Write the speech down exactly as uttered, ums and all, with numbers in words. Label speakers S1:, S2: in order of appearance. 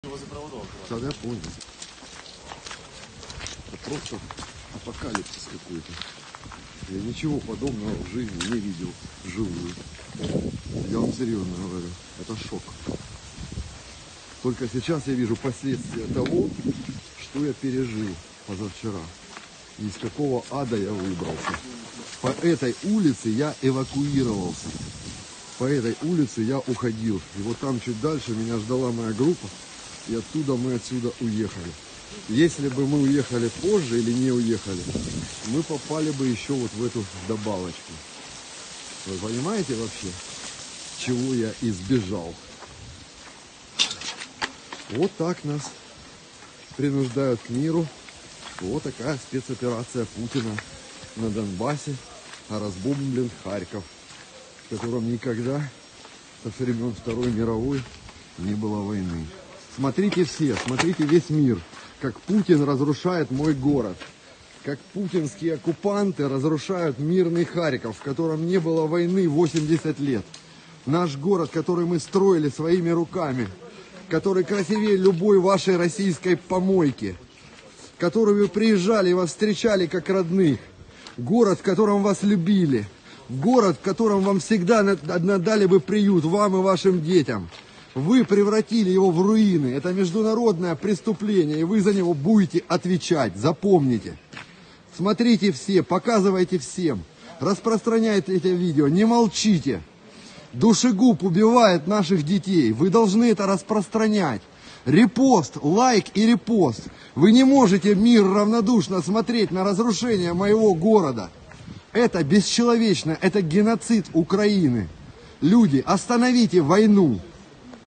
S1: Тогда понял. Это просто апокалипсис какой-то. Я ничего подобного в жизни не видел вживую. Я вам серьезно говорю. Это шок. Только сейчас я вижу последствия того, что я пережил позавчера. И из какого ада я выбрался. По этой улице я эвакуировался. По этой улице я уходил. И вот там чуть дальше меня ждала моя группа. И оттуда мы отсюда уехали. Если бы мы уехали позже или не уехали, мы попали бы еще вот в эту добавочку. Вы понимаете вообще, чего я избежал? Вот так нас принуждают к миру. Вот такая спецоперация Путина на Донбассе. А разбомблен Харьков, в котором никогда со времен Второй мировой не было войны. Смотрите все, смотрите весь мир, как Путин разрушает мой город. Как путинские оккупанты разрушают мирный Харьков, в котором не было войны восемьдесят лет. Наш город, который мы строили своими руками, который красивее любой вашей российской помойки, который вы приезжали и вас встречали как родных. Город, в котором вас любили. Город, в котором вам всегда надали бы приют, вам и вашим детям. Вы превратили его в руины. Это международное преступление, и вы за него будете отвечать. Запомните. Смотрите все, показывайте всем. Распространяйте эти видео, не молчите. Душегуб убивает наших детей. Вы должны это распространять. Репост, лайк и репост. Вы не можете, мир, равнодушно смотреть на разрушение моего города. Это бесчеловечно, это геноцид Украины. Люди, остановите войну.